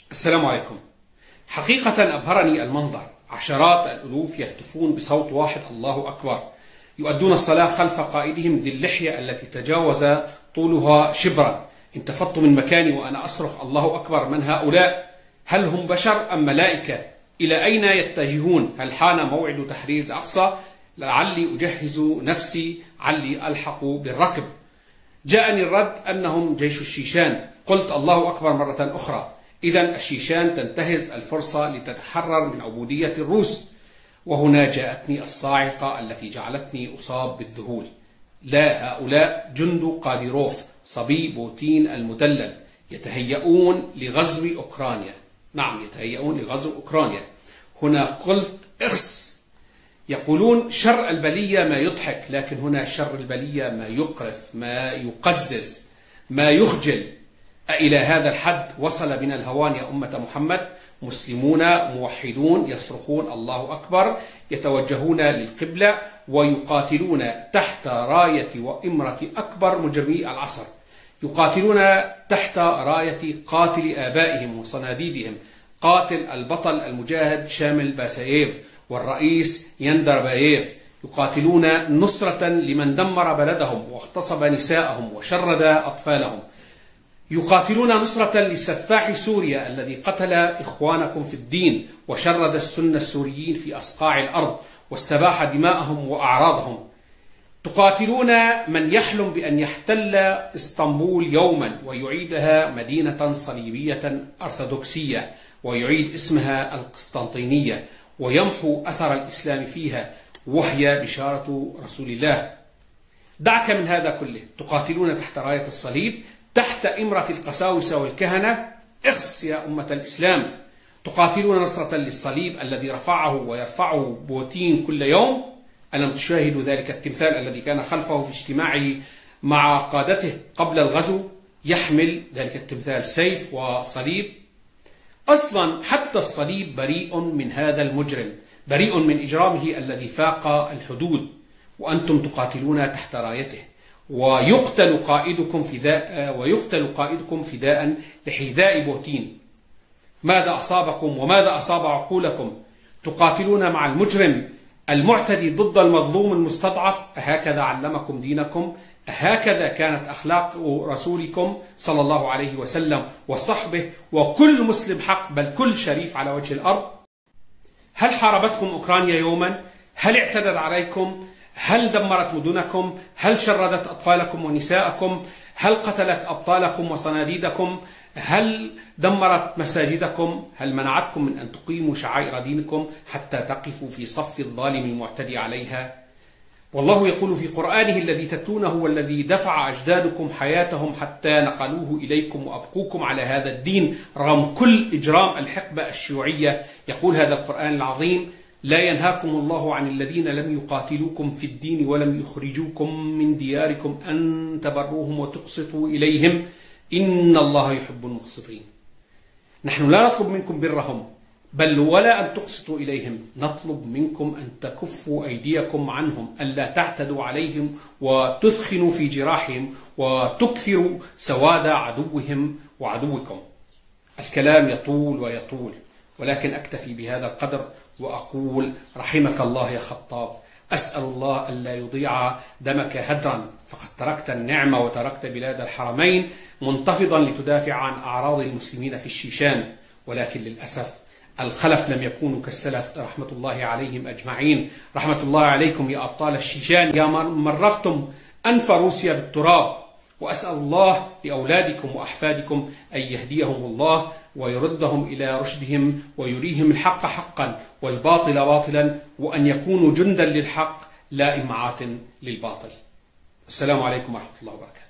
السلام عليكم. حقيقة أبهرني المنظر، عشرات الألوف يهتفون بصوت واحد الله أكبر، يؤدون الصلاة خلف قائدهم ذي اللحية التي تجاوز طولها شبرا. انتفضت من مكاني وأنا أصرخ الله أكبر، من هؤلاء؟ هل هم بشر أم ملائكة؟ إلى أين يتجهون؟ هل حان موعد تحرير الأقصى؟ لعلي أجهز نفسي علي ألحق بالركب. جاءني الرد أنهم جيش الشيشان. قلت الله أكبر مرة أخرى، إذن الشيشان تنتهز الفرصة لتتحرر من عبودية الروس. وهنا جاءتني الصاعقة التي جعلتني أصاب بالذهول. لا، هؤلاء جند قاديروف صبي بوتين المدلل يتهيئون لغزو أوكرانيا. نعم، يتهيئون لغزو أوكرانيا. هنا قلت اخس. يقولون شر البلية ما يضحك، لكن هنا شر البلية ما يقرف، ما يقزز، ما يخجل. أإلى هذا الحد وصل بنا الهوان يا أمة محمد؟ مسلمون موحدون يصرخون الله أكبر، يتوجهون للقبلة ويقاتلون تحت راية وإمرة أكبر مجرمي العصر، يقاتلون تحت راية قاتل آبائهم وصناديدهم، قاتل البطل المجاهد شامل باساييف والرئيس يندرباييف. يقاتلون نصرة لمن دمر بلدهم واغتصب نساءهم وشرد أطفالهم. يقاتلون نصرة لسفاح سوريا الذي قتل إخوانكم في الدين وشرد السنة السوريين في أصقاع الأرض واستباح دماءهم وأعراضهم. تقاتلون من يحلم بأن يحتل إسطنبول يوما ويعيدها مدينة صليبية أرثوذكسية ويعيد اسمها القسطنطينية ويمحو أثر الإسلام فيها، وهي بشارة رسول الله. دعك من هذا كله، تقاتلون تحت راية الصليب، تحت إمرة القساوسة والكهنة. اخس يا أمة الإسلام. تقاتلون نصرة للصليب الذي رفعه ويرفعه بوتين كل يوم. ألم تشاهدوا ذلك التمثال الذي كان خلفه في اجتماعه مع قادته قبل الغزو؟ يحمل ذلك التمثال سيف وصليب. أصلا حتى الصليب بريء من هذا المجرم، بريء من إجرامه الذي فاق الحدود، وأنتم تقاتلون تحت رايته. ويقتل قائدكم فداء لحذاء بوتين. ماذا أصابكم وماذا أصاب عقولكم؟ تقاتلون مع المجرم المعتدي ضد المظلوم المستضعف. أهكذا علمكم دينكم؟ هكذا كانت أخلاق رسولكم صلى الله عليه وسلم وصحبه وكل مسلم حق، بل كل شريف على وجه الأرض؟ هل حاربتكم أوكرانيا يوما؟ هل اعتدت عليكم؟ هل دمرت مدنكم؟ هل شردت أطفالكم ونساءكم؟ هل قتلت أبطالكم وصناديدكم؟ هل دمرت مساجدكم؟ هل منعتكم من أن تقيموا شعائر دينكم حتى تقفوا في صف الظالم المعتدي عليها؟ والله يقول في قرآنه الذي تتلونه والذي دفع أجدادكم حياتهم حتى نقلوه إليكم وأبقوكم على هذا الدين رغم كل إجرام الحقبة الشيوعية. يقول هذا القرآن العظيم: لا ينهاكم الله عن الذين لم يقاتلوكم في الدين ولم يخرجوكم من دياركم أن تبروهم وتقسطوا إليهم إن الله يحب المقسطين. نحن لا نطلب منكم برهم بل ولا أن تقسطوا إليهم، نطلب منكم أن تكفوا أيديكم عنهم، ألا تعتدوا عليهم وتثخنوا في جراحهم وتكثروا سواد عدوهم وعدوكم. الكلام يطول ويطول، ولكن أكتفي بهذا القدر وأقول رحمك الله يا خطاب. أسأل الله ألا يضيع دمك هدرا، فقد تركت النعمة وتركت بلاد الحرمين منتفضا لتدافع عن أعراض المسلمين في الشيشان، ولكن للأسف الخلف لم يكونوا كالسلف رحمة الله عليهم أجمعين. رحمة الله عليكم يا أبطال الشيشان، يا من مرغتم أنف روسيا بالتراب. وأسأل الله لأولادكم وأحفادكم أن يهديهم الله ويردهم إلى رشدهم ويريهم الحق حقا والباطل باطلا، وأن يكونوا جندا للحق لا إمعات للباطل. السلام عليكم ورحمة الله وبركاته.